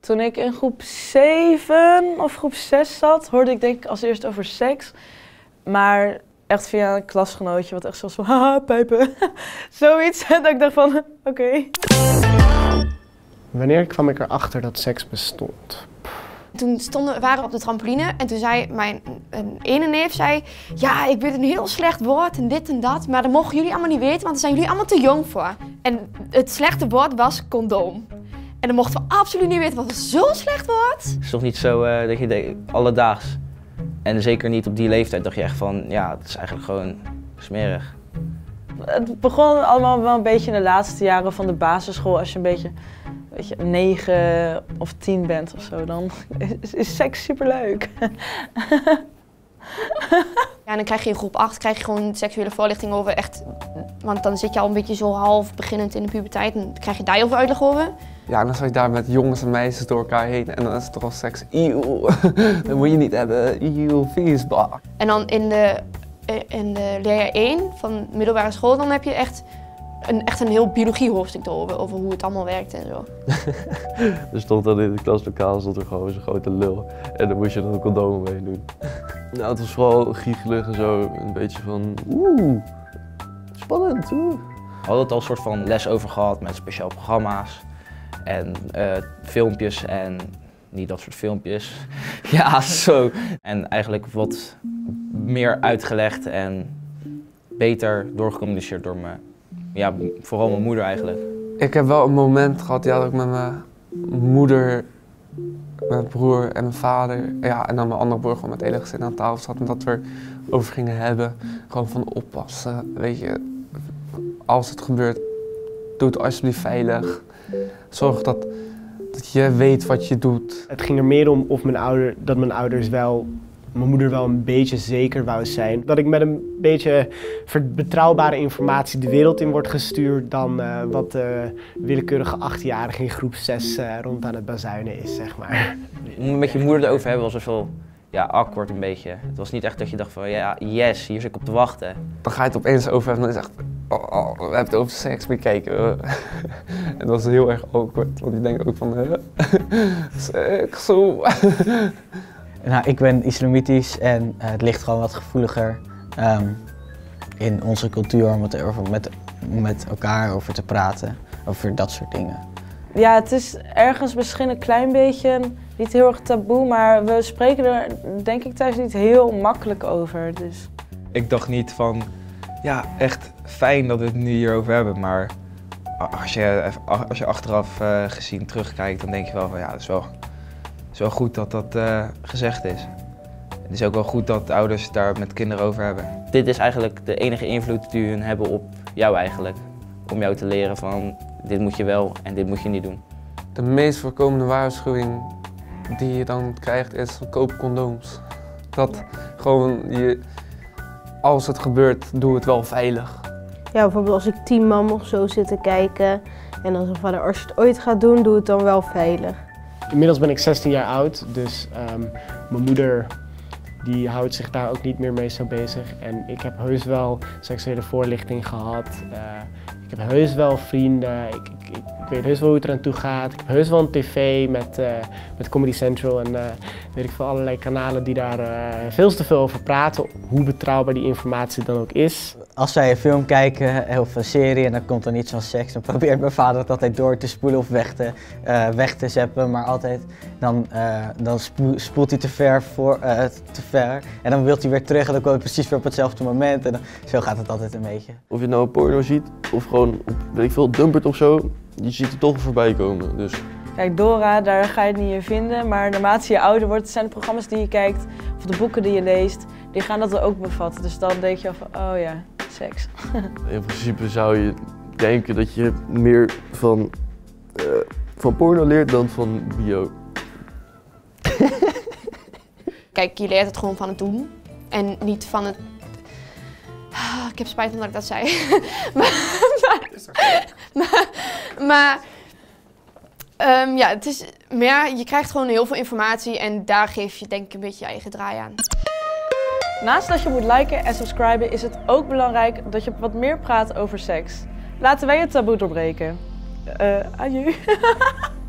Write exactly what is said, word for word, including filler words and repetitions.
Toen ik in groep zeven of groep zes zat, hoorde ik denk ik als eerst over seks. Maar echt via een klasgenootje, wat echt zoals van, haha, pijpen. Zoiets. Dat ik dacht van, oké. Okay. Wanneer kwam ik erachter dat seks bestond? Toen stonden, waren we op de trampoline en toen zei mijn een ene neef, zei, ja, ik weet een heel slecht woord en dit en dat, maar dat mogen jullie allemaal niet weten, want daar zijn jullie allemaal te jong voor. En het slechte woord was condoom. En dan mochten we absoluut niet weten wat het zo'n slecht woord. Het is toch niet zo uh, dat je denkt, alledaags. En zeker niet op die leeftijd dacht je echt van, ja, het is eigenlijk gewoon smerig. Het begon allemaal wel een beetje in de laatste jaren van de basisschool. Als je een beetje, weet je, negen of tien bent of zo, dan is, is seks superleuk. Ja, en dan krijg je in groep acht krijg je gewoon seksuele voorlichting over echt, want dan zit je al een beetje zo half beginnend in de puberteit en dan krijg je daar heel veel uitleg over. Ja, en dan zat je daar met jongens en meisjes door elkaar heen en dan is het toch al seks. Eeuw, dat moet je niet hebben. Eeuw, vies, bah. En dan in de, in de leerjaar één van middelbare school, dan heb je echt een, echt een heel biologie hoofdstuk erover, over hoe het allemaal werkt en zo. Er stond dan in het klaslokaal stond er gewoon zo'n grote lul en dan moest je dan een condoom mee doen. Nou, het was vooral giechelig en zo, een beetje van oeh, spannend, oeh. We hadden het al een soort van les over gehad met speciaal programma's en uh, filmpjes en niet dat soort filmpjes. Ja, zo. En eigenlijk wat meer uitgelegd en beter doorgecommuniceerd door mijn, ja, vooral mijn moeder eigenlijk. Ik heb wel een moment gehad ja, dat ik met mijn moeder, mijn broer en mijn vader, ja, en dan mijn andere broer gewoon met het hele gezin aan tafel zat en dat we er over gingen hebben. Gewoon van oppassen, weet je, als het gebeurt, doe het alsjeblieft veilig. Zorg dat, dat je weet wat je doet. Het ging er meer om of mijn ouder, dat mijn ouders wel, mijn moeder wel een beetje zeker wou zijn. Dat ik met een beetje betrouwbare informatie de wereld in word gestuurd dan uh, wat de willekeurige achtjarige in groep zes uh, rond aan het bazuinen is, zeg maar. Om met je moeder erover hebben was best wel ja, awkward een beetje. Het was niet echt dat je dacht van ja, yes, hier zit ik op te wachten. Dan ga je het opeens over hebben en dan is het echt, oh, oh, we hebben het over seks bekeken. En dat is heel erg awkward, want je denkt ook van, uh, seks, zo. Nou, ik ben islamitisch en uh, het ligt gewoon wat gevoeliger um, in onze cultuur om het erover met, met elkaar over te praten, over dat soort dingen. Ja, het is ergens misschien een klein beetje, niet heel erg taboe, maar we spreken er denk ik thuis niet heel makkelijk over. Dus. Ik dacht niet van, ja, echt fijn dat we het nu hierover hebben, maar als je, als je achteraf uh, gezien terugkijkt, dan denk je wel van, ja, dat is wel... Het is wel goed dat dat uh, gezegd is. Het is ook wel goed dat de ouders het daar met kinderen over hebben. Dit is eigenlijk de enige invloed die hun hebben op jou eigenlijk. Om jou te leren van dit moet je wel en dit moet je niet doen. De meest voorkomende waarschuwing die je dan krijgt is koop condooms. Dat gewoon je, als het gebeurt, doe het wel veilig. Ja, bijvoorbeeld als ik Teen Mom of zo zit te kijken en dan zeg van als je het ooit gaat doen, doe het dan wel veilig. Inmiddels ben ik zestien jaar oud, dus um, mijn moeder die houdt zich daar ook niet meer mee zo bezig. En ik heb heus wel seksuele voorlichting gehad. Uh, ik heb heus wel vrienden, ik, ik, ik, ik weet heus wel hoe het eraan toe gaat. Ik heb heus wel een tv met, uh, met Comedy Central en uh, weet ik veel, allerlei kanalen die daar uh, veel te veel over praten. Hoe betrouwbaar die informatie dan ook is. Als zij een film kijken of een serie en dan komt er iets van seks, dan probeert mijn vader het altijd door te spoelen of weg te, uh, weg te zeppen. Maar altijd, dan, uh, dan spoelt, spoelt hij te ver, voor, uh, te ver en dan wil hij weer terug en dan komt hij precies weer op hetzelfde moment. En dan, zo gaat het altijd een beetje. Of je nou een porno ziet of gewoon, op, weet ik veel, Dumpert of zo, je ziet het toch voorbij komen. Dus. Kijk, Dora, daar ga je het niet in vinden, maar naarmate je ouder wordt, zijn de programma's die je kijkt of de boeken die je leest, die gaan dat ook bevatten. Dus dan denk je al van, oh ja, seks. In principe zou je denken dat je meer van, uh, van porno leert dan van bio. Kijk, je leert het gewoon van het doen en niet van het... Oh, ik heb spijt omdat ik dat zei. maar, maar, maar, maar um, ja, het is meer, je krijgt gewoon heel veel informatie en daar geef je denk ik een beetje je eigen draai aan. Naast dat je moet liken en subscriben is het ook belangrijk dat je wat meer praat over seks. Laten wij het taboe doorbreken. Uh, adieu.